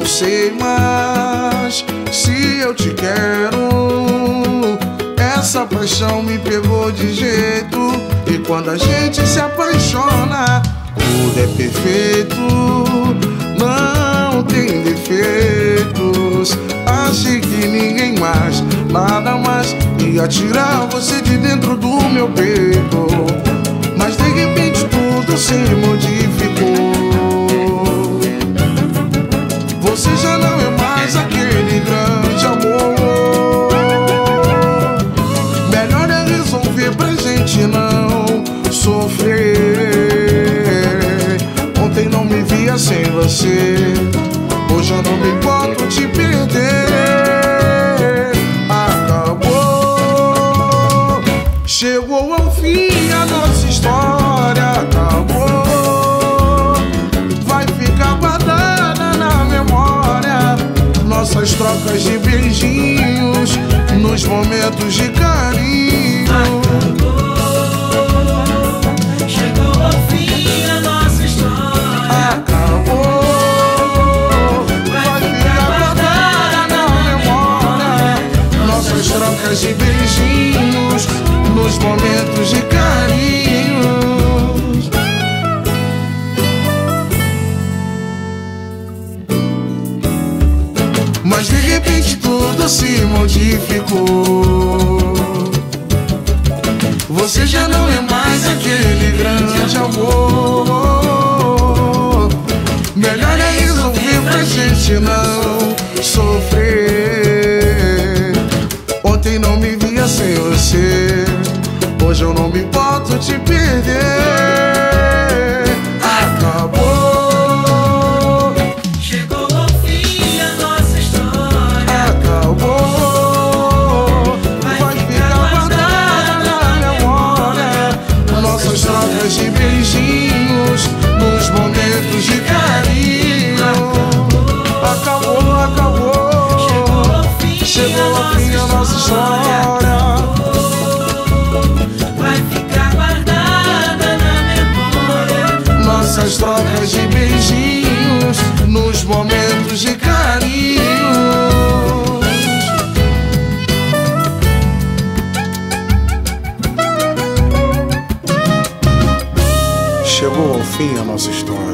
sei, mas se eu te quero, essa paixão me pegou de jeito. E quando a gente se apaixona, tudo é perfeito, não tem defeitos. Achei que ninguém mais, nada mais ia tirar você de dentro do meu peito. Mas de repente tudo se modificou. Você já não é mais aquele grande amor. Melhor é resolver pra gente não sofrer. Ontem não me via sem você, hoje eu não me importo te perder. Acabou, chegou ao fim a nossa história. Acabou, vai ficar guardada na memória nossas trocas de beijinhos nos momentos de carinho. Chegou ao fim a nossa história. Acabou, vai ficar guardada na memória nossas trocas de beijinhos nos momentos de carinho. Mas de repente tudo se modificou. Você já não é mais aquele grande amor. Melhor é resolver pra gente não sofrer. Ontem não me via sem você, hoje eu não me importo te perder. Acabou, Chegou ao fim a nossa história. acabou, vai ficar guardada na memória nossas trocas de beijinhos nos momentos de carinho. Acabou, acabou, chegou ao fim a nossa história. Vai ficar guardada na memória Nossas trocas de beijinhos nos momentos de carinho. Chegou ao fim a nossa história.